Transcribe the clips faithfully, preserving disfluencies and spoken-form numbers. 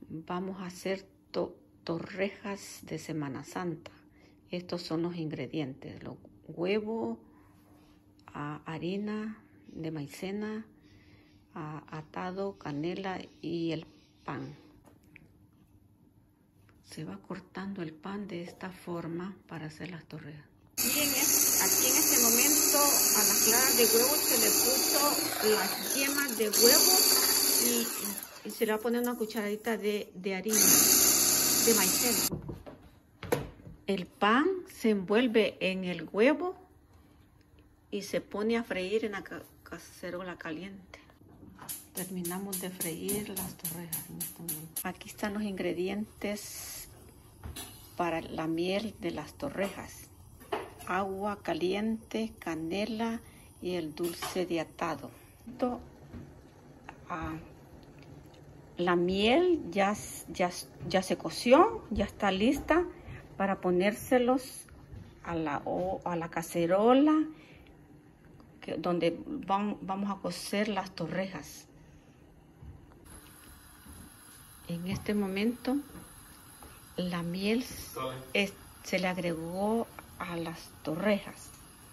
Vamos a hacer to torrejas de Semana Santa. Estos son los ingredientes: los huevos, a harina de maicena, a atado, canela y el pan. Se va cortando el pan de esta forma para hacer las torrejas. Aquí en, este, aquí en este momento a las claras de huevo se le puso las yemas de huevo y, y se le va a poner una cucharadita de, de harina de maicena. El pan se envuelve en el huevo y se pone a freír en la cacerola caliente. Terminamos de freír las torrejas en este momento. Aquí están los ingredientes para la miel de las torrejas: agua caliente, canela y el dulce de atado. Esto, ah, la miel ya, ya, ya se coció, ya está lista para ponérselos a la, a la cacerola que, donde van, vamos a cocer las torrejas. En este momento la miel es, se le agregó a las torrejas.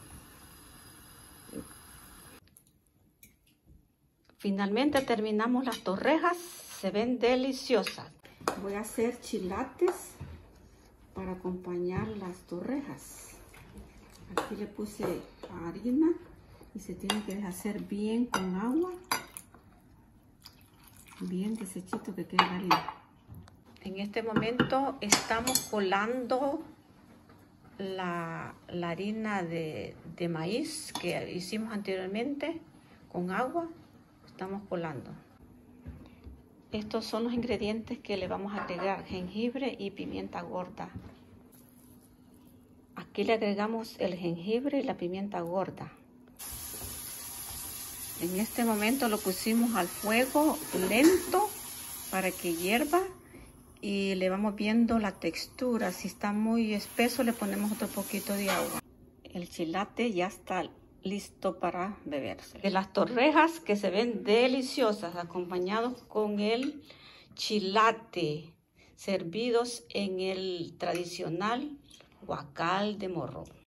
Finalmente terminamos las torrejas, se ven deliciosas. Voy a hacer chilates para acompañar las torrejas. Aquí le puse harina y se tiene que hacer bien con agua, bien desechito que quede la harina. En este momento estamos colando la, la harina de, de maíz que hicimos anteriormente con agua. Estamos colando. Estos son los ingredientes que le vamos a agregar: jengibre y pimienta gorda. Aquí le agregamos el jengibre y la pimienta gorda. En este momento lo pusimos al fuego lento para que hierva y le vamos viendo la textura. Si está muy espeso le ponemos otro poquito de agua. El chilate ya está listo para beberse. De las torrejas que se ven deliciosas, acompañados con el chilate, servidos en el tradicional guacal de morro.